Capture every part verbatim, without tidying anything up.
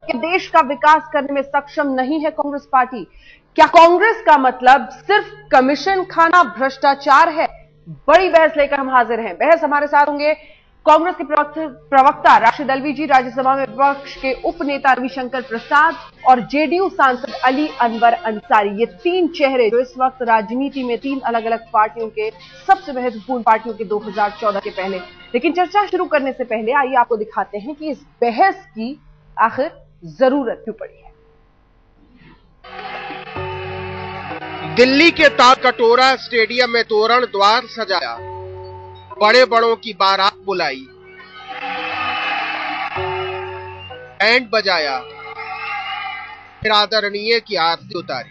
कि देश का विकास करने में सक्षम नहीं है कांग्रेस पार्टी। क्या कांग्रेस का मतलब सिर्फ कमीशन खाना भ्रष्टाचार है? बड़ी बहस लेकर हम हाजिर हैं। बहस हमारे साथ होंगे कांग्रेस के प्रवक्ता राशिद अल्वी जी, राज्यसभा में विपक्ष के उप नेता रविशंकर प्रसाद और जेडीयू सांसद अली अनवर अंसारी। ये तीन चेहरे जो इस वक्त राजनीति में तीन अलग अलग पार्टियों के, सबसे महत्वपूर्ण पार्टियों के दो हज़ार चौदह के पहले। लेकिन चर्चा शुरू करने से पहले आइए आपको दिखाते हैं कि इस बहस की आखिर जरूरत क्यों पड़ी है। दिल्ली के तालकटोरा स्टेडियम में तोरण द्वार सजाया, बड़े बड़ों की बारात बुलाई, बैंड बजाया, फिर आदरणीय की आरती उतारी।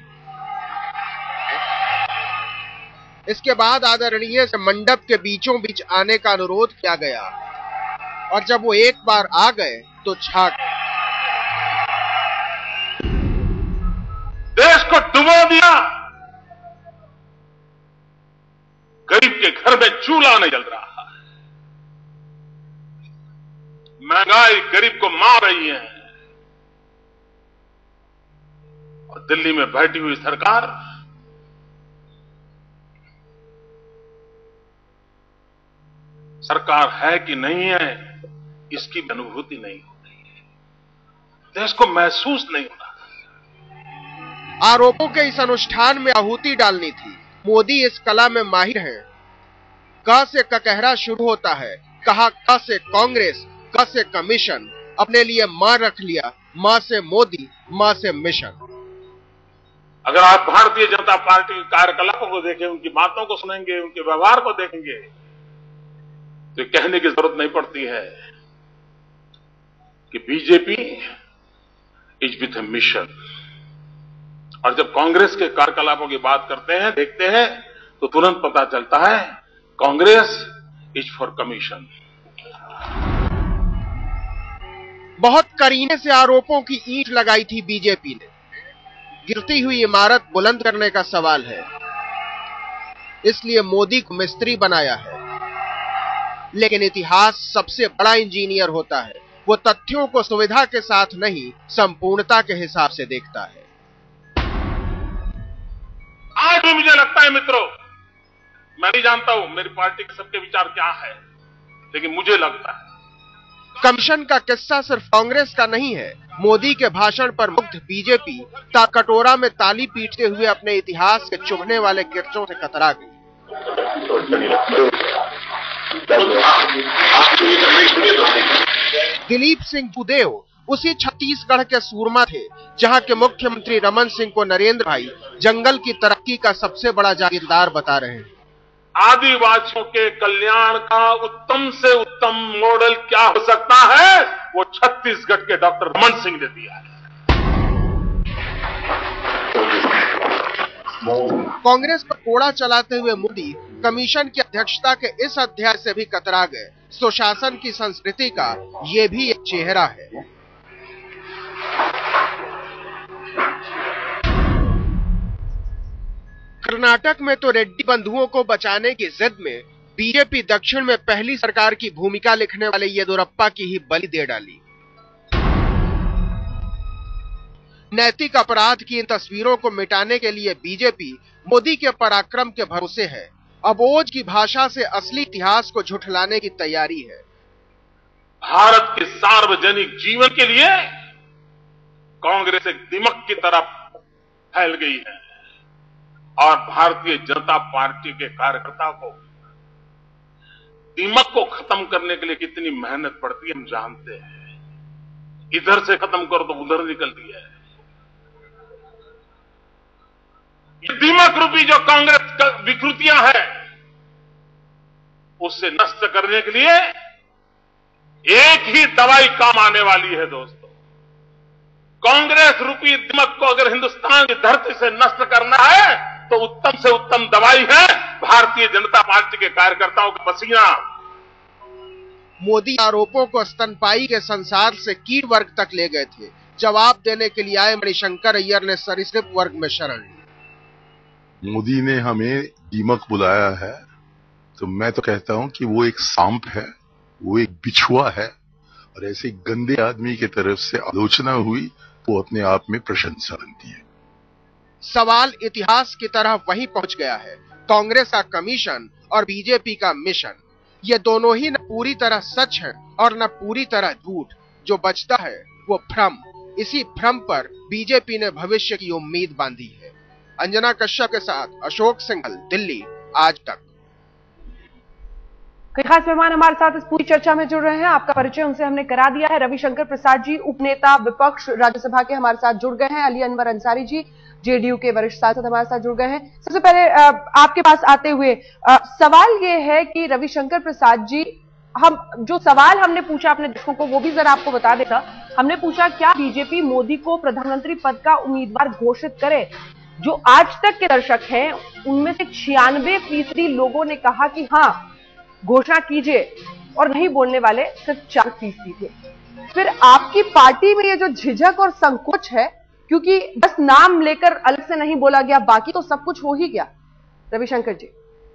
इसके बाद आदरणीय से मंडप के बीचों बीच आने का अनुरोध किया गया और जब वो एक बार आ गए तो छा गए। देश को डुबो दिया, गरीब के घर में चूल्हा नहीं जल रहा है, महंगाई गरीब को मार रही है और दिल्ली में बैठी हुई सरकार सरकार है कि नहीं है इसकी अनुभूति नहीं हो रही है, देश को महसूस नहीं हो रहा। आरोपों के इस अनुष्ठान में आहुति डालनी थी। मोदी इस कला में माहिर हैं। क से ककहरा शुरू होता है, कहा क से कांग्रेस, क से कमीशन, अपने लिए मां रख लिया, मां से मोदी, मां से मिशन। अगर आप भारतीय जनता पार्टी के कार्यकलापों को देखें, उनकी बातों को सुनेंगे, उनके व्यवहार को देखेंगे तो कहने की जरूरत नहीं पड़ती है कि BJP is with a mission. और जब कांग्रेस के कार्यकलापों की बात करते हैं, देखते हैं तो तुरंत पता चलता है कांग्रेस इज फॉर कमीशन। बहुत करीने से आरोपों की ईंट लगाई थी बीजेपी ने। गिरती हुई इमारत बुलंद करने का सवाल है, इसलिए मोदी को मिस्त्री बनाया है। लेकिन इतिहास सबसे बड़ा इंजीनियर होता है, वो तथ्यों को सुविधा के साथ नहीं, संपूर्णता के हिसाब से देखता है। आज भी मुझे लगता है मित्रों, मैं नहीं जानता हूं मेरी पार्टी के सबके विचार क्या है, लेकिन मुझे लगता है कमीशन का किस्सा सिर्फ कांग्रेस का नहीं है। मोदी के भाषण पर मुग्ध बीजेपी तालकटोरा में ताली पीटते हुए अपने इतिहास के चुभने वाले किरचों से कतरा गई। दिलीप सिंह जूदेव उसी छत्तीसगढ़ के सूरमा थे, जहां के मुख्यमंत्री रमन सिंह को नरेंद्र भाई जंगल की तरक्की का सबसे बड़ा जागीरदार बता रहे हैं। आदिवासियों के कल्याण का उत्तम से उत्तम मॉडल क्या हो सकता है, वो छत्तीसगढ़ के डॉक्टर रमन सिंह ने दिया है। कांग्रेस पर कोड़ा चलाते हुए मोदी कमीशन की अध्यक्षता के इस अध्याय से भी कतरा गए। सुशासन की संस्कृति का ये भी एक चेहरा है। कर्नाटक में तो रेड्डी बंधुओं को बचाने की जिद में बीजेपी दक्षिण में पहली सरकार की भूमिका लिखने वाले येदियुरप्पा की ही बलि दे डाली। नैतिक अपराध की इन तस्वीरों को मिटाने के लिए बीजेपी मोदी के पराक्रम के भरोसे है। अब ओज की भाषा से असली इतिहास को झुठलाने की तैयारी है। भारत के सार्वजनिक जीवन के लिए कांग्रेस एक दिमक की तरफ फैल गई है और भारतीय जनता पार्टी के कार्यकर्ता को दिमक को खत्म करने के लिए कितनी मेहनत पड़ती है हम जानते हैं। इधर से खत्म करो तो उधर निकलती है। ये दिमक रूपी जो कांग्रेस विकृतियां हैं, उससे नष्ट करने के लिए एक ही दवाई काम आने वाली है दोस्तों। कांग्रेस रूपी दिमक को अगर हिंदुस्तान की धरती से नष्ट करना है तो उत्तम से उत्तम दवाई है भारतीय जनता पार्टी के कार्यकर्ताओं का पसीना। मोदी आरोपों को स्तनपाई के संसार से कीट वर्ग तक ले गए थे। जवाब देने के लिए आए मणिशंकर अय्यर ने सरीसृप वर्ग में शरण ली। मोदी ने हमें दीमक बुलाया है तो मैं तो कहता हूं कि वो एक सांप है, वो एक बिछुआ है और ऐसे गंदे आदमी की तरफ से आलोचना हुई वो अपने आप में प्रशंसा बनती है। सवाल इतिहास की तरह वहीं पहुंच गया है। कांग्रेस का कमीशन और बीजेपी का मिशन, ये दोनों ही न पूरी तरह सच है और न पूरी तरह झूठ। जो बचता है वो भ्रम। इसी भ्रम पर बीजेपी ने भविष्य की उम्मीद बांधी है। अंजना कश्यप के साथ अशोक सिंघल, दिल्ली, आज तक। कई खास मेहमान हमारे साथ इस पूरी चर्चा में जुड़ रहे हैं। आपका परिचय उनसे हमने करा दिया है। रविशंकर प्रसाद जी, उपनेता विपक्ष राज्यसभा के, हमारे साथ जुड़ गए हैं। अली अनवर अंसारी जी, जेडीयू के वरिष्ठ सांसद, हमारे साथ जुड़ गए हैं। सबसे पहले आपके पास आते हुए सवाल ये है कि रविशंकर प्रसाद जी, हम जो सवाल हमने पूछा अपने दर्शकों को वो भी जरा आपको बता देता। हमने पूछा क्या बीजेपी मोदी को प्रधानमंत्री पद का उम्मीदवार घोषित करे। जो आज तक के दर्शक हैं उनमें से छियानवे फीसदी लोगों ने कहा कि हाँ घोषणा कीजिए, और नहीं बोलने वाले सिर्फ चार फीसदी थे। फिर आपकी पार्टी में ये जो झिझक और संकोच है, क्योंकि बस नाम लेकर अलग से नहीं बोला गया, बाकी तो सब कुछ हो ही गया। रविशंकर जी,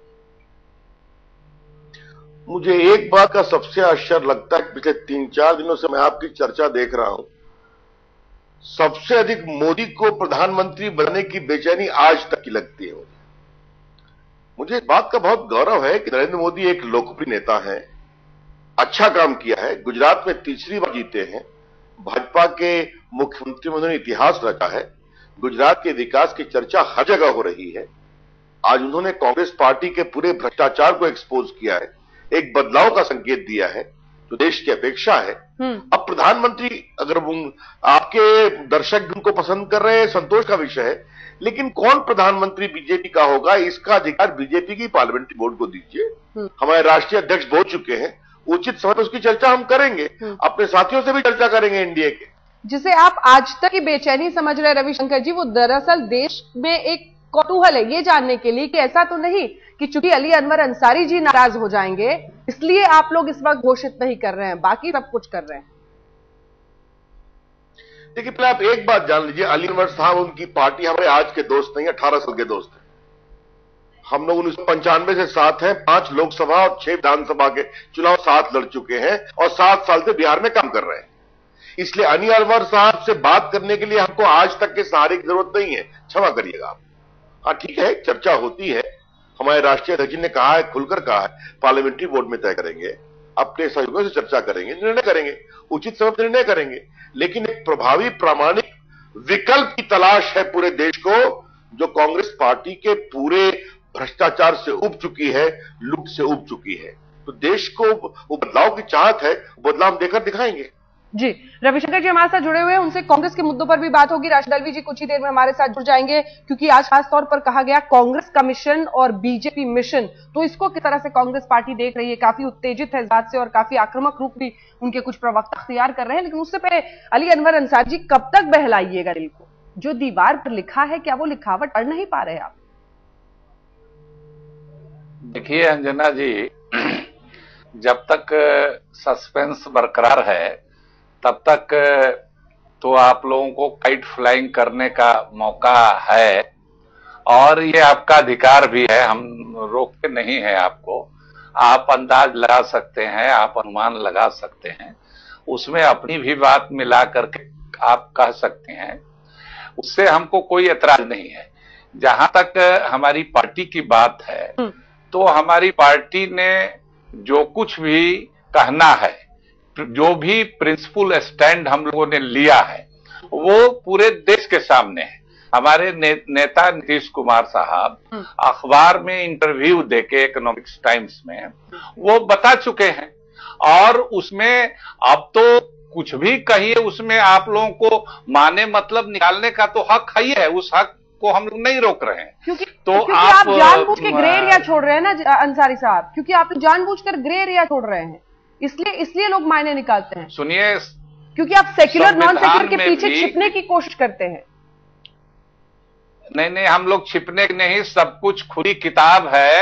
मुझे एक बात का सबसे आश्चर्य लगता है, पिछले तीन चार दिनों से मैं आपकी चर्चा देख रहा हूं, सबसे अधिक मोदी को प्रधानमंत्री बनने की बेचैनी आज तक की लगती है। मुझे इस बात का बहुत गौरव है कि नरेंद्र मोदी एक लोकप्रिय नेता हैं, अच्छा काम किया है, गुजरात में तीसरी बार जीते हैं, भाजपा के मुख्यमंत्री में उन्होंने इतिहास रचा है, गुजरात के विकास की चर्चा हर जगह हो रही है। आज उन्होंने कांग्रेस पार्टी के पूरे भ्रष्टाचार को एक्सपोज किया है, एक बदलाव का संकेत दिया है जो देश की अपेक्षा है। अब प्रधानमंत्री, अगर आपके दर्शक भी उनको पसंद कर रहे हैं, संतोष का विषय है, लेकिन कौन प्रधानमंत्री बीजेपी का होगा इसका अधिकार बीजेपी की पार्लियामेंट्री बोर्ड को दीजिए। हमारे राष्ट्रीय अध्यक्ष बोल चुके हैं, उचित समय पर उसकी चर्चा हम करेंगे, अपने साथियों से भी चर्चा करेंगे एनडीए के। जिसे आप आज तक की बेचैनी समझ रहे रविशंकर जी, वो दरअसल देश में एक कौतूहल है ये जानने के लिए कि ऐसा तो नहीं कि चूंकि अली अनवर अंसारी जी नाराज हो जाएंगे इसलिए आप लोग इस वक्त घोषित नहीं कर रहे हैं, बाकी सब कुछ कर रहे हैं। देखिए, पहले आप एक बात जान लीजिए, अली अनवर साहब, उनकी पार्टी हमारे आज के दोस्त नहीं, अठारह साल के दोस्त हैं। हम लोग उन्नीस सौ पंचानवे से साथ हैं, पांच लोकसभा और छह विधानसभा के चुनाव साथ लड़ चुके हैं और सात साल से बिहार में काम कर रहे हैं। इसलिए अली अनवर साहब से बात करने के लिए हमको आज तक के सहारे की जरूरत नहीं है, क्षमा करिएगा आप। हाँ ठीक है, चर्चा होती है, हमारे राष्ट्रीय अध्यक्ष ने कहा है, खुलकर कहा है, पार्लियामेंट्री बोर्ड में तय करेंगे, अपने सहयोगियों से चर्चा करेंगे, निर्णय करेंगे, उचित समय पर निर्णय करेंगे। लेकिन एक प्रभावी प्रामाणिक विकल्प की तलाश है पूरे देश को, जो कांग्रेस पार्टी के पूरे भ्रष्टाचार से उब चुकी है, लूट से उब चुकी है। तो देश को वो बदलाव की चाहत है, बदलाव देकर दिखाएंगे। जी, रविशंकर जी हमारे साथ जुड़े हुए हैं, उनसे कांग्रेस के मुद्दों पर भी बात होगी। राशिद अल्वी जी कुछ ही देर में हमारे साथ जुड़ जाएंगे, क्योंकि आज खास तौर पर कहा गया कांग्रेस का मिशन और बीजेपी मिशन, तो इसको किस तरह से कांग्रेस पार्टी देख रही है। काफी उत्तेजित है इस बात से और काफी आक्रामक रूप भी उनके कुछ प्रवक्ता अख्तियार कर रहे हैं। लेकिन उससे पहले अली अनवर अंसारी जी, कब तक बहलाइएगा दिल को? जो दीवार पर लिखा है क्या वो लिखावट पढ़ नहीं पा रहे आप? देखिए अंजना जी, जब तक सस्पेंस बरकरार है तब तक तो आप लोगों को काइट फ्लाइंग करने का मौका है और ये आपका अधिकार भी है, हम रोकते नहीं हैं आपको। आप अंदाज लगा सकते हैं, आप अनुमान लगा सकते हैं, उसमें अपनी भी बात मिला करके आप कह सकते हैं, उससे हमको कोई एतराज नहीं है। जहां तक हमारी पार्टी की बात है तो हमारी पार्टी ने जो कुछ भी कहना है, जो भी प्रिंसिपल स्टैंड हम लोगों ने लिया है, वो पूरे देश के सामने है। हमारे ने, नेता नीतीश कुमार साहब अखबार में इंटरव्यू देके इकोनॉमिक्स टाइम्स में वो बता चुके हैं, और उसमें अब तो कुछ भी कहिए, उसमें आप लोगों को माने मतलब निकालने का तो हक ही है, उस हक को हम लोग नहीं रोक रहे हैं। क्योंकि तो क्योंकि आप, आप जानबूझ के ग्रे एरिया छोड़ रहे हैं ना अंसारी साहब, क्योंकि आप जानबूझकर ग्रे एरिया छोड़ रहे हैं, इसलिए इसलिए लोग मायने निकालते हैं। सुनिए, क्योंकि आप सेक्युलर नॉन सेक्युलर के पीछे छिपने की कोशिश करते हैं। नहीं नहीं, हम लोग छिपने नहीं, सब कुछ खुली किताब है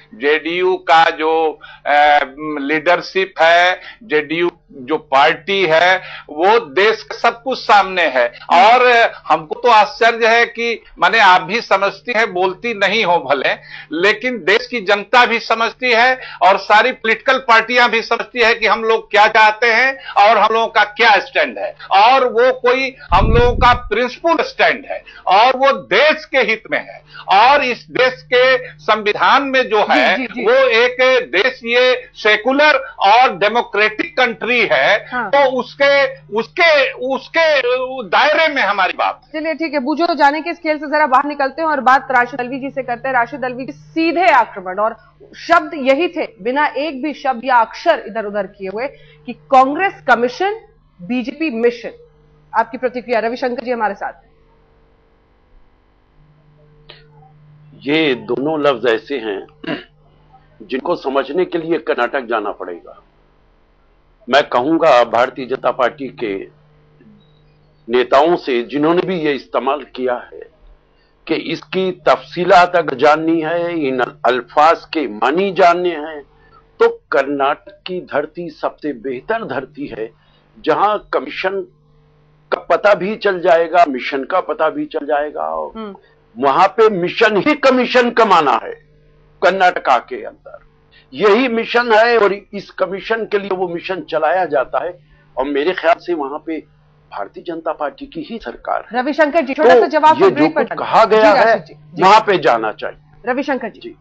जेडीयू का जो लीडरशिप है, जेडीयू जो पार्टी है, वो देश का सब कुछ सामने है। और हमको तो आश्चर्य है कि माने आप भी समझती है, बोलती नहीं हो भले, लेकिन देश की जनता भी समझती है और सारी पॉलिटिकल पार्टियां भी समझती है कि हम लोग क्या चाहते हैं और हम लोगों का क्या स्टैंड है, और वो कोई हम लोगों का प्रिंसिपल स्टैंड है और वो देश के हित में है। और इस देश के संविधान में जो है जी, जी, जी। वो एक देश ये सेकुलर और डेमोक्रेटिक कंट्री है। हाँ। तो उसके उसके उसके दायरे में हमारी बात। चलिए ठीक है, बूझो जाने के स्केल से जरा बाहर निकलते हैं और बात राशिद अल्वी जी से करते हैं। राशिद अल्वी जी, सीधे आक्रमण और शब्द यही थे, बिना एक भी शब्द या अक्षर इधर उधर किए हुए, कि कांग्रेस कमीशन, बीजेपी मिशन। आपकी प्रतिक्रिया? रविशंकर जी हमारे साथ। ये दोनों लफ्ज ऐसे हैं जिनको समझने के लिए कर्नाटक जाना पड़ेगा। मैं कहूंगा भारतीय जनता पार्टी के नेताओं से जिन्होंने भी ये इस्तेमाल किया है कि इसकी तफसीलात अगर जाननी है, इन अल्फाज के मानी जानने हैं, तो कर्नाटक की धरती सबसे बेहतर धरती है, जहां कमीशन का पता भी चल जाएगा, मिशन का पता भी चल जाएगा। और वहां पे मिशन ही कमीशन कमाना है कर्नाटका के अंदर, यही मिशन है और इस कमीशन के लिए वो मिशन चलाया जाता है। और मेरे ख्याल से वहां पे भारतीय जनता पार्टी की ही सरकार है। रविशंकर जी, छोटा सा जवाब। ये जो कुछ कहा गया है वहां पे जाना चाहिए। रविशंकर जी,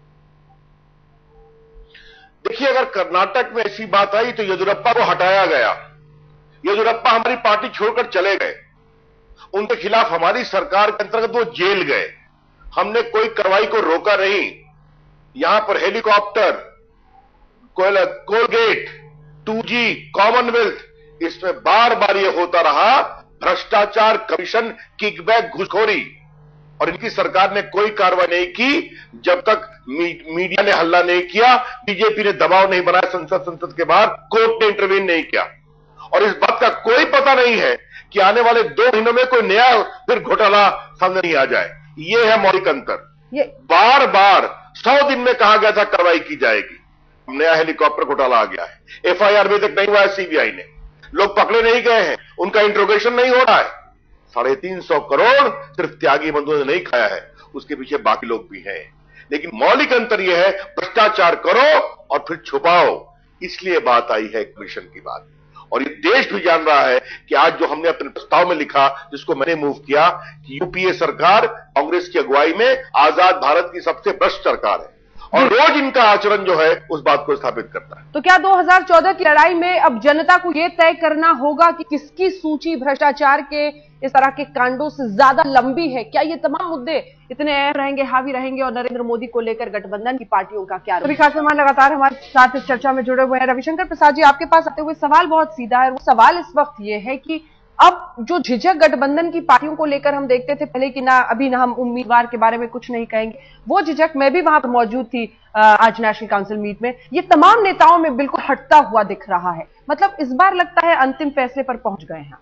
देखिए, अगर कर्नाटक में ऐसी बात आई तो येदियुरप्पा को हटाया गया। येदियुरप्पा हमारी पार्टी छोड़कर चले गए, उनके खिलाफ हमारी सरकार के अंतर्गत वो जेल गए। हमने कोई कार्रवाई को रोका नहीं। यहां पर helicopter, Colgate, two G, Commonwealth, इसमें बार बार ये होता रहा भ्रष्टाचार, कमीशन, किकबैक, घुसखोरी, और इनकी सरकार ने कोई कार्रवाई नहीं की जब तक मी, मीडिया ने हल्ला नहीं किया, बीजेपी ने दबाव नहीं बनाया संसद संसद के बाहर, कोर्ट ने इंटरवीन नहीं किया। और इस बात का कोई पता नहीं है कि आने वाले दो महीनों में कोई नया फिर घोटाला सामने नहीं आ जाए। ये है मौलिक अंतर। ये बार बार सौ दिन में कहा गया था कार्रवाई की जाएगी, नया हेलीकॉप्टर घोटाला आ गया है। एफआईआर भी तक नहीं हुआ है सीबीआई ने, लोग पकड़े नहीं गए हैं, उनका इंट्रोगेशन नहीं हो रहा है। साढ़े तीन सौ करोड़ सिर्फ त्यागी बंधुओं ने नहीं खाया है, उसके पीछे बाकी लोग भी हैं। लेकिन मौलिक अंतर यह है, भ्रष्टाचार करो और फिर छुपाओ, इसलिए बात आई है कमीशन की बात। और ये देश भी जान रहा है कि आज जो हमने अपने प्रस्ताव में लिखा, जिसको मैंने मूव किया, कि यूपीए सरकार कांग्रेस की अगुवाई में आजाद भारत की सबसे भ्रष्ट सरकार है, और रोज इनका आचरण जो है उस बात को स्थापित करता है। तो क्या दो हज़ार चौदह की लड़ाई में अब जनता को यह तय करना होगा कि किसकी सूची भ्रष्टाचार के इस तरह के कांडों से ज्यादा लंबी है? क्या ये तमाम मुद्दे इतने अहम रहेंगे, हावी रहेंगे, और नरेंद्र मोदी को लेकर गठबंधन की पार्टियों का क्या? रवि खास मेहमान लगातार हमारे साथ इस चर्चा में जुड़े हुए हैं। रविशंकर प्रसाद जी, आपके पास आते हुए सवाल बहुत सीधा है। वो सवाल इस वक्त ये है कि अब जो झिझक गठबंधन की पार्टियों को लेकर हम देखते थे पहले कि ना अभी ना हम उम्मीदवार के बारे में कुछ नहीं कहेंगे, वो झिझक मैं भी वहां पर मौजूद थी आज नेशनल काउंसिल मीट में, ये तमाम नेताओं में बिल्कुल हटता हुआ दिख रहा है। मतलब इस बार लगता है अंतिम फैसले पर पहुंच गए हैं।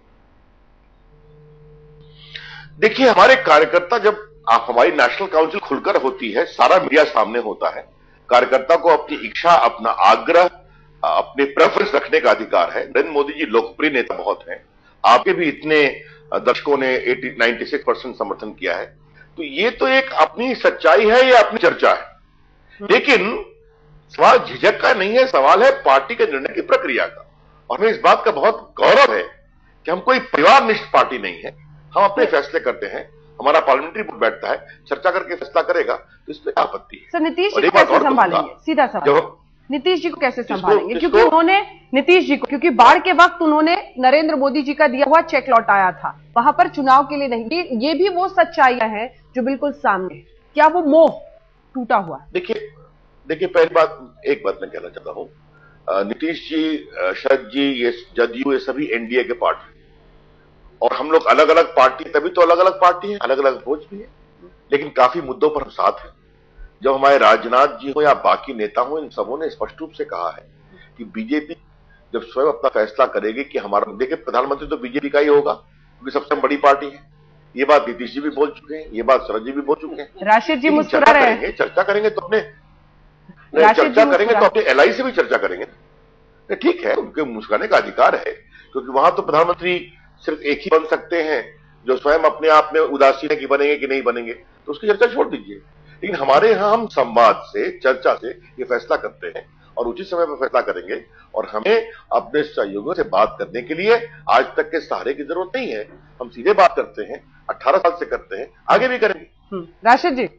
देखिए, हमारे कार्यकर्ता, जब आप हमारी नेशनल काउंसिल खुलकर होती है, सारा मीडिया सामने होता है, कार्यकर्ता को अपनी इच्छा, अपना आग्रह, अपने प्रेफरेंस रखने का अधिकार है। नरेंद्र मोदी जी लोकप्रिय नेता बहुत हैं, आपके भी इतने दर्शकों ने छियानवे परसेंट समर्थन किया है, तो ये तो एक अपनी सच्चाई है, ये अपनी चर्चा है। लेकिन सवाल झिझक का नहीं है, सवाल है पार्टी के निर्णय की प्रक्रिया का। और हमें इस बात का बहुत गौरव है कि हम कोई परिवारनिष्ठ पार्टी नहीं है, हम अपने फैसले करते हैं। हमारा पार्लियामेंट्री बोर्ड बैठता है, चर्चा करके फैसला करेगा, तो इसमें क्या आपत्ति है? सर, नीतीश जी को कैसे संभालेंगे? सीधा सवाल, नीतीश जी को कैसे संभालेंगे? क्योंकि उन्होंने नीतीश जी को क्योंकि बाढ़ के वक्त उन्होंने नरेंद्र मोदी जी का दिया हुआ चेक लौटाया था, वहां पर चुनाव के लिए नहीं। ये भी वो सच्चाइयां हैं जो बिल्कुल सामने है। क्या वो मोह टूटा हुआ? देखिए देखिए पहली बात, एक बात मैं कहना चाहता हूं, नीतीश जी, शरद जी, ये जदयू, ये सभी एनडीए के पार्टी, और हम लोग अलग अलग पार्टी, तभी तो अलग अलग पार्टी है, अलग अलग अप्रोच भी है, लेकिन काफी मुद्दों पर हम साथ हैं। जब हमारे राजनाथ जी हो या बाकी नेता हो, इन सबों ने स्पष्ट रूप से कहा है कि बीजेपी जब स्वयं अपना फैसला करेगी कि हमारा, देखिए प्रधानमंत्री तो बीजेपी का ही होगा क्योंकि सबसे बड़ी पार्टी है, ये बात नीतीश जी भी बोल चुके हैं, ये बात शरद जी भी बोल चुके हैं। राशिद जी मुस्कुरा रहे हैं। चर्चा करेंगे तो अपने चर्चा करेंगे तो अपने एल आई से भी चर्चा करेंगे। ठीक है, उनके मुस्कुराने का अधिकार है, क्योंकि वहां तो प्रधानमंत्री सिर्फ एक ही बन सकते हैं जो स्वयं अपने आप में उदासीन है कि बनेंगे कि नहीं बनेंगे, तो उसकी चर्चा छोड़ दीजिए। लेकिन हमारे यहां हम संवाद से, चर्चा से ये फैसला करते हैं और उचित समय पर फैसला करेंगे, और हमें अपने सहयोगियों से बात करने के लिए आज तक के सहारे की जरूरत नहीं है। हम सीधे बात करते हैं, अठारह साल से करते हैं, आगे भी करेंगे। राशिद जी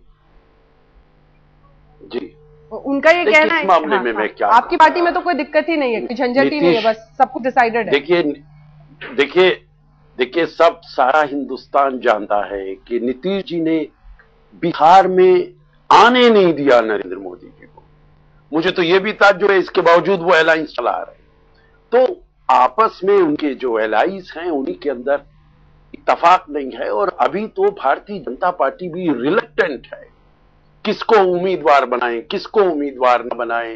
जी उनका ये कहना है, मामले हाँ, में हाँ, मैं क्या आपकी पार्टी में तो कोई दिक्कत ही नहीं है, कोई झंझट ही नहीं है, बस सब कुछ डिसाइडेड है। देखिए देखिए देखिए सब सारा हिंदुस्तान जानता है कि नीतीश जी ने बिहार में आने नहीं दिया नरेंद्र मोदी जी को। मुझे तो यह भी ताज्जुब है, इसके बावजूद वो अलायंस चला रहे। तो आपस में उनके जो अलाइज हैं उन्हीं के अंदर इत्तेफाक नहीं है, और अभी तो भारतीय जनता पार्टी भी रिलक्टेंट है किसको उम्मीदवार बनाएं, किसको उम्मीदवार न बनाएं।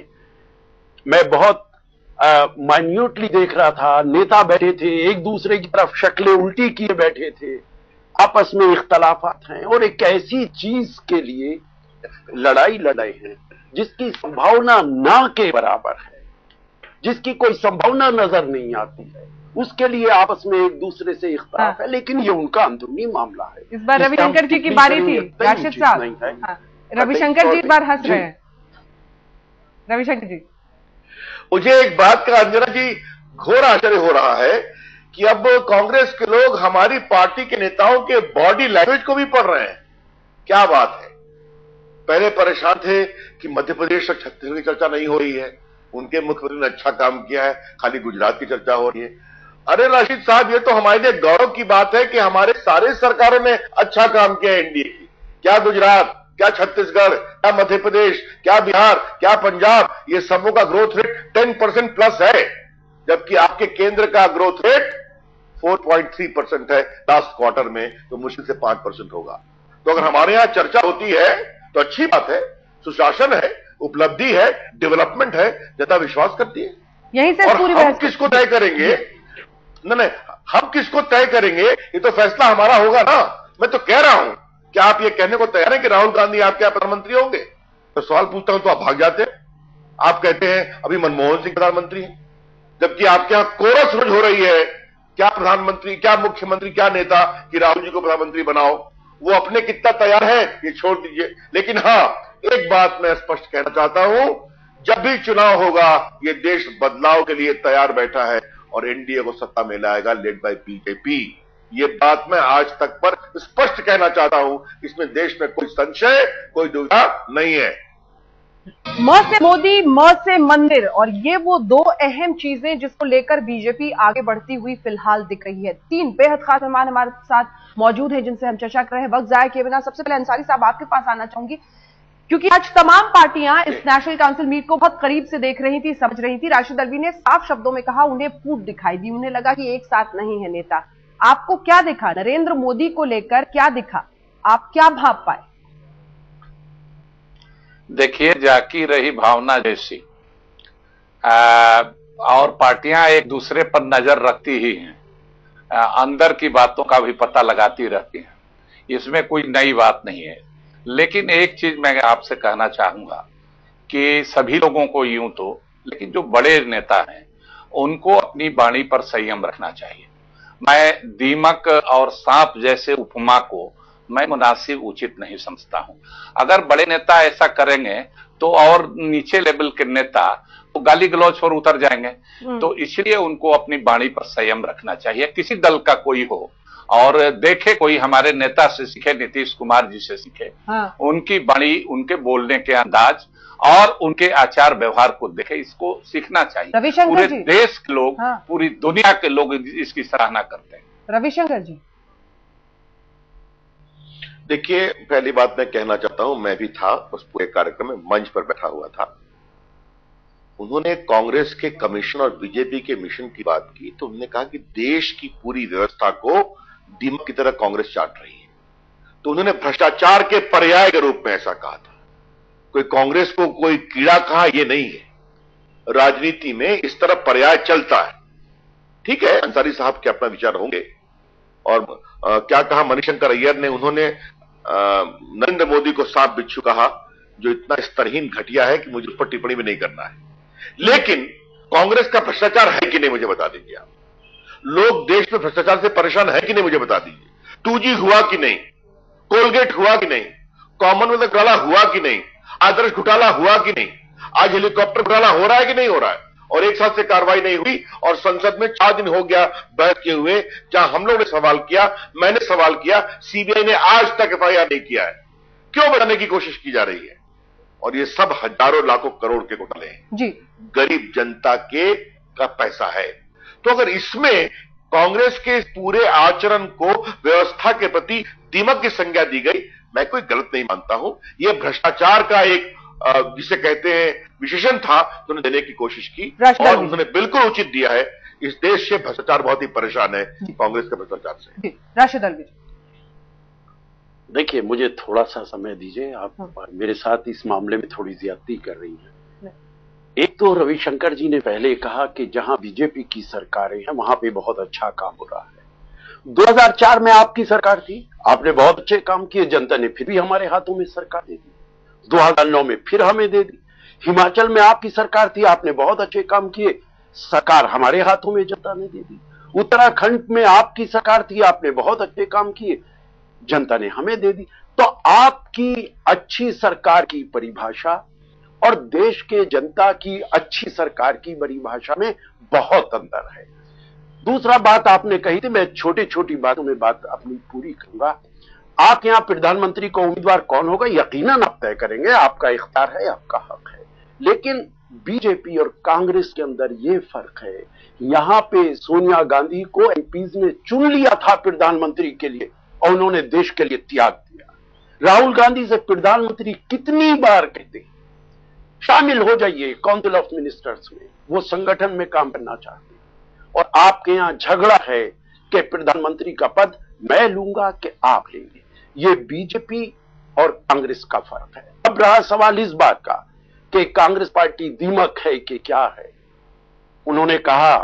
मैं बहुत माइन्यूटली देख रहा था, नेता बैठे थे एक दूसरे की तरफ शक्लें उल्टी किए बैठे थे, आपस में इख्तलाफात हैं, और एक ऐसी चीज के लिए लड़ाई लड़े हैं जिसकी संभावना ना के बराबर है, जिसकी कोई संभावना नजर नहीं आती है, उसके लिए आपस में एक दूसरे से इख्तलाफ है। लेकिन ये उनका अंदरूनी मामला है। इस बार रविशंकर जी की बारी थी, राशिद साहब। रविशंकर जी इस बार हंस रहे हैं। रविशंकर जी, मुझे एक बात का अंजना जी घोर आश्चर्य हो रहा है कि अब कांग्रेस के लोग हमारी पार्टी के नेताओं के बॉडी लैंग्वेज को भी पढ़ रहे हैं। क्या बात है। पहले परेशान थे कि मध्य प्रदेश और छत्तीसगढ़ की चर्चा नहीं हो रही है, उनके मुख्यमंत्री ने अच्छा काम किया है, खाली गुजरात की चर्चा हो रही है। अरे राशिद साहब, ये तो हमारे लिए गौरव की बात है कि हमारे सारे सरकारों ने अच्छा काम किया एनडीए की। क्या गुजरात, क्या छत्तीसगढ़, क्या मध्य प्रदेश, क्या बिहार, क्या पंजाब, ये सबों का growth rate ten percent plus है, जबकि आपके केंद्र का growth rate four point three percent है लास्ट क्वार्टर में, तो मुश्किल से पांच परसेंट होगा। तो अगर हमारे यहां चर्चा होती है तो अच्छी बात है, सुशासन है, उपलब्धि है, डेवलपमेंट है, जनता विश्वास करती है। यहीं से और पूरी हम किसको तय करेंगे? नहीं नहीं, हम किसको तय करेंगे, ये तो फैसला हमारा होगा ना। मैं तो कह रहा हूं, क्या आप ये कहने को तैयार हैं कि राहुल गांधी आपके यहां प्रधानमंत्री होंगे? तो सवाल पूछता हूं तो आप भाग जाते हैं। आप कहते हैं अभी मनमोहन सिंह प्रधानमंत्री हैं, जबकि आपके यहां कोरस रोज हो रही है, क्या प्रधानमंत्री, क्या मुख्यमंत्री, क्या नेता कि राहुल जी को प्रधानमंत्री बनाओ। वो अपने कितना तैयार है ये छोड़ दीजिए। लेकिन हां, एक बात मैं स्पष्ट कहना चाहता हूं, जब भी चुनाव होगा ये देश बदलाव के लिए तैयार बैठा है और एनडीए को सत्ता में लाएगा, लेड बाय बीजेपी। ये बात मैं आज तक पर स्पष्ट कहना चाहता हूं, इसमें देश में कोई संशय, कोई दुविधा नहीं है। म से मोदी, म से मंदिर, और ये वो दो अहम चीजें जिसको लेकर बीजेपी आगे बढ़ती हुई फिलहाल दिख रही है। तीन बेहद खास मेहमान हमारे साथ मौजूद हैं जिनसे हम चर्चा कर रहे हैं। वक्त जाया किए बिना सबसे पहले अंसारी साहब आपके पास आना चाहूंगी, क्योंकि आज तमाम पार्टियां इस नेशनल काउंसिल मीट को बहुत करीब से देख रही थी, समझ रही थी। राशिद अल्वी ने साफ शब्दों में कहा, उन्हें फूट दिखाई दी, उन्हें लगा कि एक साथ नहीं है नेता। आपको क्या दिखा नरेंद्र मोदी को लेकर, क्या दिखा, आप क्या भाप पाए? देखिए, जाकी रही भावना जैसी आ, और पार्टियां एक दूसरे पर नजर रखती ही हैं, आ, अंदर की बातों का भी पता लगाती रहती हैं, इसमें कोई नई बात नहीं है। लेकिन एक चीज मैं आपसे कहना चाहूंगा कि सभी लोगों को यूं तो, लेकिन जो बड़े नेता हैं उनको अपनी वाणी पर संयम रखना चाहिए। मैं दीमक और सांप जैसे उपमा को मैं मुनासिब उचित नहीं समझता हूं। अगर बड़े नेता ऐसा करेंगे तो और नीचे लेवल के नेता तो गाली गलौज पर उतर जाएंगे। तो इसलिए उनको अपनी वाणी पर संयम रखना चाहिए, किसी दल का कोई हो, और देखे कोई हमारे नेता से सीखे, नीतीश कुमार जी से सीखे। हाँ। उनकी वाणी, उनके बोलने के अंदाज और उनके आचार व्यवहार को देखे, इसको सीखना चाहिए। पूरे देश के लोग, हाँ। पूरी दुनिया के लोग इसकी सराहना करते हैं। रविशंकर जी, देखिए, पहली बात मैं कहना चाहता हूं, मैं भी था उस पूरे कार्यक्रम में, मंच पर बैठा हुआ था। उन्होंने कांग्रेस के कमीशन और बीजेपी के मिशन की बात की, तो उन्होंने कहा कि देश की पूरी व्यवस्था को दीमक की तरह कांग्रेस चाट रही है। तो उन्होंने भ्रष्टाचार के पर्याय के रूप में ऐसा कहा था। कोई कांग्रेस को कोई कीड़ा कहा, यह नहीं है। राजनीति में इस तरह पर्याय चलता है। ठीक है, अंसारी साहब के अपना विचार होंगे। और आ, क्या कहा मणिशंकर अय्यर ने, उन्होंने नरेंद्र मोदी को सांप बिच्छू कहा, जो इतना स्तरहीन घटिया है कि मुझे उस पर टिप्पणी भी नहीं करना है। लेकिन कांग्रेस का भ्रष्टाचार है कि नहीं मुझे बता दीजिए आप। लोग देश में भ्रष्टाचार से परेशान है कि नहीं मुझे बता दीजिए। टू जी हुआ कि नहीं, कोलगेट हुआ कि नहीं, कॉमनवेल्थ घोटाला हुआ कि नहीं, आदर्श घोटाला हुआ कि नहीं, आज हेलीकॉप्टर घोटाला हो रहा है कि नहीं हो रहा है, और एक साथ से कार्रवाई नहीं हुई। और संसद में चार दिन हो गया बहस के हुए, जहां हम लोगों ने सवाल किया, मैंने सवाल किया, सीबीआई ने आज तक एफ आई आर नहीं किया है। क्यों बनाने की कोशिश की जा रही है? और ये सब हजारों लाखों करोड़ के घोटाले हैं जी, गरीब जनता के का पैसा है। तो अगर इसमें कांग्रेस के पूरे आचरण को व्यवस्था के प्रति दीमक की संज्ञा दी गई, मैं कोई गलत नहीं मानता हूं। यह भ्रष्टाचार का एक जिसे कहते हैं विशेषण था, तो उन्होंने देने की कोशिश की और उन्होंने बिल्कुल उचित दिया है। इस देश से भ्रष्टाचार बहुत ही परेशान है कांग्रेस के भ्रष्टाचार से। राशिद अलवी, देखिए मुझे थोड़ा सा समय दीजिए। आप हाँ। मेरे साथ इस मामले में थोड़ी ज्यादती कर रही हैं। एक तो रविशंकर जी ने पहले कहा कि जहां बीजेपी की सरकारें हैं वहां पे बहुत अच्छा काम हो रहा है। दो हज़ार चार में आपकी सरकार थी, आपने बहुत अच्छे काम किए, जनता ने फिर भी हमारे हाथों में सरकार दे दी। दो हज़ार नौ में फिर हमें दे दी। हिमाचल में आपकी सरकार थी, आपने बहुत अच्छे काम किए, सरकार हमारे हाथों में जनता ने दे दी। उत्तराखंड में आपकी सरकार थी, आपने बहुत अच्छे काम किए, जनता ने हमें दे दी। तो आपकी अच्छी सरकार की परिभाषा और देश के जनता की अच्छी सरकार की परिभाषा में बहुत अंतर है। दूसरा बात आपने कही थी, मैं छोटी छोटी बातों में बात अपनी पूरी करूंगा। आप यहां प्रधानमंत्री को उम्मीदवार कौन होगा यकीनन आप तय करेंगे, आपका इख्तियार है, आपका हक है। लेकिन बीजेपी और कांग्रेस के अंदर यह फर्क है, यहां पे सोनिया गांधी को एमपीज ने चुन लिया था प्रधानमंत्री के लिए और उन्होंने देश के लिए त्याग दिया। राहुल गांधी से प्रधानमंत्री कितनी बार कहते शामिल हो जाइए काउंसिल ऑफ मिनिस्टर्स में, वो संगठन में काम करना चाहते हैं। और आपके यहां झगड़ा है कि प्रधानमंत्री का पद मैं लूंगा कि आप लेंगे। ये बीजेपी और कांग्रेस का फर्क है। अब रहा सवाल इस बात का कि कांग्रेस पार्टी दीमक है कि क्या है। उन्होंने कहा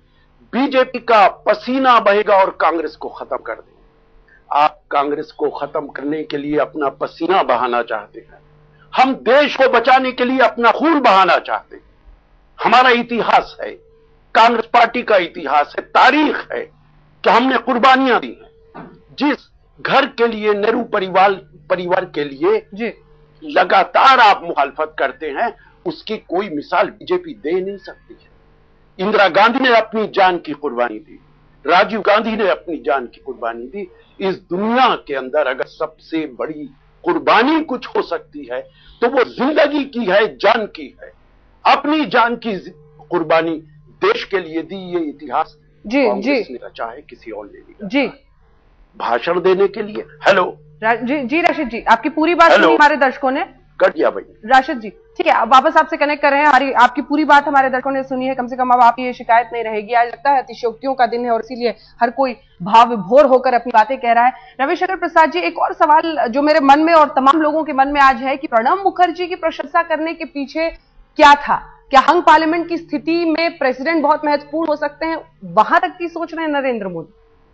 बीजेपी का पसीना बहेगा और कांग्रेस को खत्म कर देंगे। आप कांग्रेस को खत्म करने के लिए अपना पसीना बहाना चाहते हैं, हम देश को बचाने के लिए अपना खून बहाना चाहते हैं। हमारा इतिहास है, कांग्रेस पार्टी का इतिहास है, तारीख है कि हमने कुर्बानियां दी हैं। जिस घर के लिए, नेहरू परिवार परिवार के लिए जी लगातार आप मुखालफत करते हैं, उसकी कोई मिसाल बीजेपी दे नहीं सकती है। इंदिरा गांधी ने अपनी जान की कुर्बानी दी, राजीव गांधी ने अपनी जान की कुर्बानी दी। इस दुनिया के अंदर अगर सबसे बड़ी कुर्बानी कुछ हो सकती है तो वो जिंदगी की है, जान की है। अपनी जान की कुर्बानी देश के लिए दी, ये इतिहास जी जी रचा है, किसी और ने नहीं जी भाषण देने के लिए। हेलो जी जी राशिद जी, आपकी पूरी बात सुनी हमारे दर्शकों ने। कट गया भाई राशिद जी, ठीक है, अब वापस आपसे कनेक्ट कर रहे हैं। हमारी आपकी पूरी बात हमारे दर्शकों ने सुनी है, कम से कम अब आप ये शिकायत नहीं रहेगी। आज लगता है अतिशयोक्तियों का दिन है और इसीलिए हर कोई भाव विभोर होकर अपनी बातें कह रहा है। रविशंकर प्रसाद जी, एक और सवाल जो मेरे मन में और तमाम लोगों के मन में आज है कि प्रणब मुखर्जी की प्रशंसा करने के पीछे क्या था? क्या हंग पार्लियामेंट की स्थिति में प्रेसिडेंट बहुत महत्वपूर्ण हो सकते हैं, वहां तक की सोच रहे हैं नरेंद्र मोदी?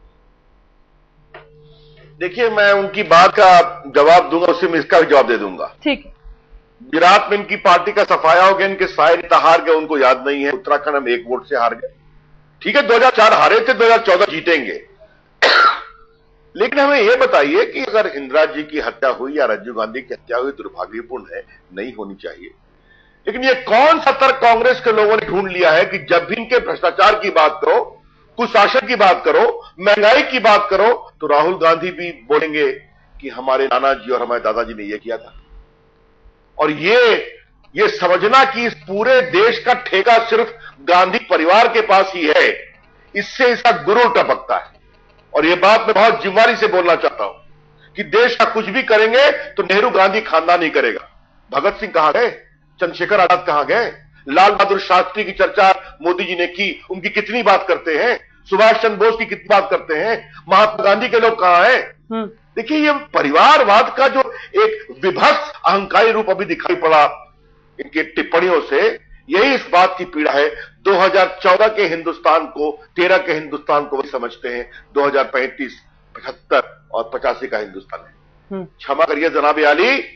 देखिए, मैं उनकी बात का जवाब दूंगा, उससे मैं इसका भी जवाब दे दूंगा। ठीक है। गुजरात में इनकी पार्टी का सफाया हो गया, इनके सारे नेता हार गए, उनको याद नहीं है। उत्तराखंड में एक वोट से हार गए, ठीक है। दो हज़ार चार हारे थे, दो हज़ार चौदह जीतेंगे। लेकिन हमें यह बताइए कि अगर इंदिरा जी की हत्या हुई या राजीव गांधी की हत्या हुई, दुर्भाग्यपूर्ण है, नहीं होनी चाहिए। लेकिन ये कौन सा तर्क कांग्रेस के लोगों ने ढूंढ लिया है कि जब भी इनके भ्रष्टाचार की बात करो, कुशासन की बात करो, महंगाई की बात करो, तो राहुल गांधी भी बोलेंगे कि हमारे नाना जी और हमारे दादाजी ने यह किया था। और ये ये समझना कि इस पूरे देश का ठेका सिर्फ गांधी परिवार के पास ही है, इससे इसका गुरूर टपकता है। और यह बात मैं बहुत जिम्मेदारी से बोलना चाहता हूं कि देश का कुछ भी करेंगे तो नेहरू गांधी खानदान ही करेगा। भगत सिंह कहां गए? चंद्रशेखर आजाद कहां गए? लाल बहादुर शास्त्री की चर्चा मोदी जी ने की, उनकी कितनी बात करते हैं? सुभाष चंद्र बोस की कितनी बात करते हैं? महात्मा गांधी के लोग कहां हैं? देखिए, ये परिवारवाद का जो एक विभत्स अहंकारी रूप अभी दिखाई पड़ा इनकी टिप्पणियों से, यही इस बात की पीड़ा है। दो हज़ार चौदह के हिंदुस्तान को, तेरह के हिंदुस्तान को वही समझते हैं, दो हज़ार पैंतीस, पचहत्तर और पचासी का हिंदुस्तान है। क्षमा करिए जनाब आली,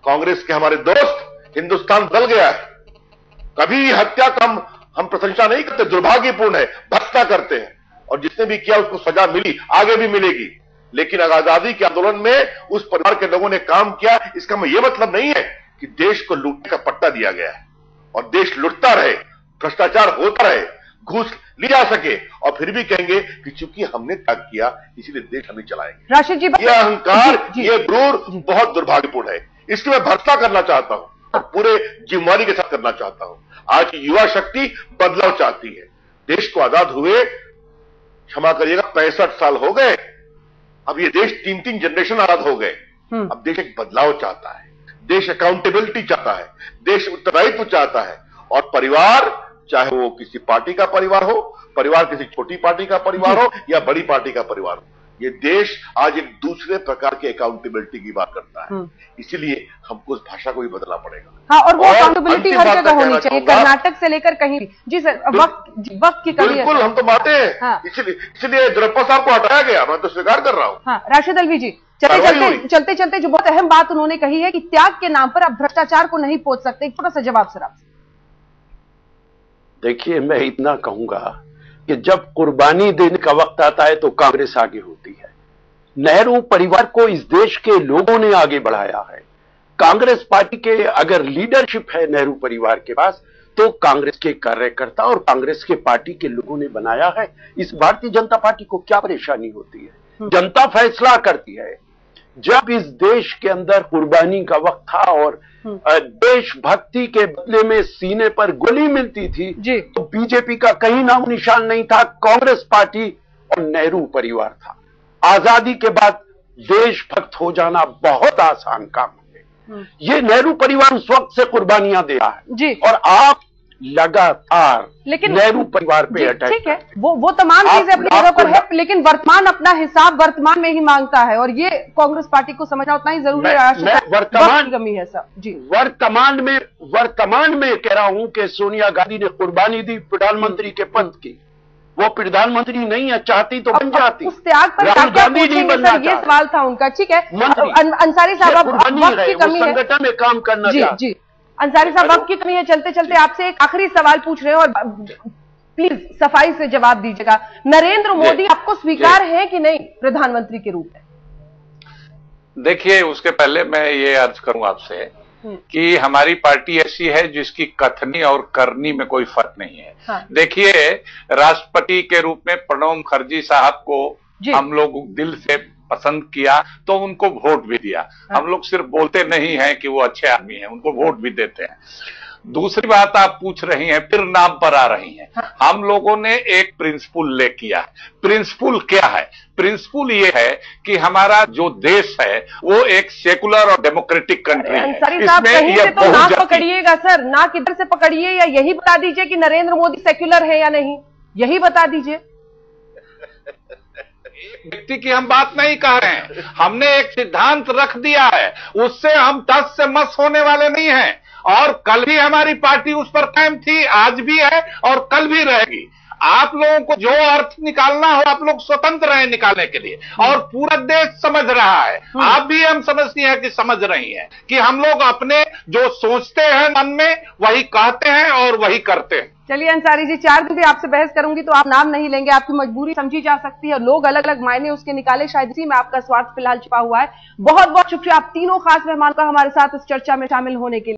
कांग्रेस के हमारे दोस्त, हिंदुस्तान बदल गया है। कभी हत्या का हम, हम प्रशंसा नहीं करते, दुर्भाग्यपूर्ण है, भत्ता करते हैं, और जिसने भी किया उसको सजा मिली, आगे भी मिलेगी। लेकिन आजादी के आंदोलन में उस परिवार के लोगों ने काम किया, इसका यह मतलब नहीं है कि देश को लूटने का पट्टा दिया गया है और देश लुटता रहे, भ्रष्टाचार होता रहे, घूस ली जा सके, और फिर भी कहेंगे कि चूंकि हमने त्याग किया इसलिए देश हम ही चलाएंगे। राशिद जी, यह अहंकार, यह गुरूर बहुत दुर्भाग्यपूर्ण है। इसकी मैं भर्त्सना करना चाहता हूं और पूरे जिम्मेदारी के साथ करना चाहता हूं। आज की युवा शक्ति बदलाव चाहती है। देश को आजाद हुए, क्षमा करिएगा, पैंसठ साल हो गए। अब ये देश तीन तीन जनरेशन आजाद हो गए। अब देश एक बदलाव चाहता है, देश अकाउंटेबिलिटी चाहता है, देश उत्तरदायित्व चाहता है, और परिवार, चाहे वो किसी पार्टी का परिवार हो, परिवार किसी छोटी पार्टी का परिवार हो या बड़ी पार्टी का परिवार हो, ये देश आज एक दूसरे प्रकार के अकाउंटेबिलिटी की बात करता है। इसीलिए हमको उस भाषा को भी बदलना पड़ेगा। हाँ, और वो अकाउंटेबिलिटी हर जगह होनी चाहिए, कर्नाटक से लेकर कहीं भी। जी सर, वक्त वक्त की कमी है। बिल्कुल, हम तो मानते हैं। हाँ। इसलिए इसलिए द्रौपदी साहब को हटाया गया, मैं तो स्वीकार कर रहा हूँ। हाँ, राशिद अलवी जी, चलते चलते चलते चलते जो बहुत अहम बात उन्होंने कही है कि त्याग के नाम पर आप भ्रष्टाचार को नहीं पोंछ सकते, थोड़ा सा जवाब सर आपसे। देखिए, मैं इतना कहूंगा कि जब कुर्बानी देने का वक्त आता है तो कांग्रेस आगे होती है। नेहरू परिवार को इस देश के लोगों ने आगे बढ़ाया है। कांग्रेस पार्टी के अगर लीडरशिप है नेहरू परिवार के पास, तो कांग्रेस के कार्यकर्ता और कांग्रेस के पार्टी के लोगों ने बनाया है। इस भारतीय जनता पार्टी को क्या परेशानी होती है? जनता फैसला करती है। जब इस देश के अंदर कुर्बानी का वक्त था और देशभक्ति के बदले में सीने पर गोली मिलती थी, तो बीजेपी का कहीं नाम निशान नहीं था, कांग्रेस पार्टी और नेहरू परिवार था। आजादी के बाद देशभक्त हो जाना बहुत आसान काम है। ये नेहरू परिवार उस वक्त से कुर्बानियां दे रहा है जी। और आप लगातार लेकिन नेहरू परिवार पे अटैक, ठीक है, वो वो तमाम चीजें अपनी जगह पर है, लेकिन वर्तमान अपना हिसाब वर्तमान में ही मांगता है, और ये कांग्रेस पार्टी को समझना उतना ही जरूरी है। वर्तमान कमी है सब जी। वर्तमान में वर्तमान में कह रहा हूं कि सोनिया गांधी ने कुर्बानी दी प्रधानमंत्री के पद की। वो प्रधानमंत्री नहीं है, चाहती तो बन जाती। उस त्याग पर राहुल गांधी नहीं बनना चाहती, ये सवाल था उनका। ठीक है, अंसारी साहब, वक्त की कमी है, संगठन में काम करना जी जी। अंसारी साहब, वक्त की कमी है, चलते चलते आपसे एक आखिरी सवाल पूछ रहे हैं और प्लीज सफाई से जवाब दीजिएगा। नरेंद्र मोदी आपको स्वीकार है कि नहीं प्रधानमंत्री के रूप में? देखिए, उसके पहले मैं ये अर्ज करूं आपसे कि हमारी पार्टी ऐसी है जिसकी कथनी और करनी में कोई फर्क नहीं है। हाँ। देखिए, राष्ट्रपति के रूप में प्रणब मुखर्जी साहब को हम लोग दिल से पसंद किया तो उनको वोट भी दिया। हाँ। हम लोग सिर्फ बोलते नहीं हैं कि वो अच्छे आदमी हैं, उनको वोट भी देते हैं। दूसरी बात आप पूछ रही हैं, फिर नाम पर आ रही हैं। हाँ। हम लोगों ने एक प्रिंसिपल ले किया। प्रिंसिपल क्या है? प्रिंसिपल ये है कि हमारा जो देश है वो एक सेकुलर और डेमोक्रेटिक कंट्री है। इसमें कहीं से तो नाम पकड़िएगा सर, ना किधर से पकड़िए, या यही बता दीजिए कि नरेंद्र मोदी सेक्युलर है या नहीं, यही बता दीजिए। व्यक्ति की हम बात नहीं कह रहे हैं, हमने एक सिद्धांत रख दिया है, उससे हम टस से मस होने वाले नहीं हैं। और कल भी हमारी पार्टी उस पर कायम थी, आज भी है और कल भी रहेगी। आप लोगों को जो अर्थ निकालना हो आप लोग स्वतंत्र हैं निकालने के लिए, और पूरा देश समझ रहा है। आप भी हम समझती हैं कि समझ रही हैं कि हम लोग अपने जो सोचते हैं मन में वही कहते हैं और वही करते हैं। चलिए अंसारी जी, चार दिन भी आपसे बहस करूंगी तो आप नाम नहीं लेंगे, आपकी मजबूरी समझी जा सकती है, लोग अलग अलग मायने उसके निकाले, शायद इसी में आपका स्वार्थ फिलहाल छिपा हुआ है। बहुत बहुत शुक्रिया आप तीनों खास मेहमान का हमारे साथ इस चर्चा में शामिल होने के लिए।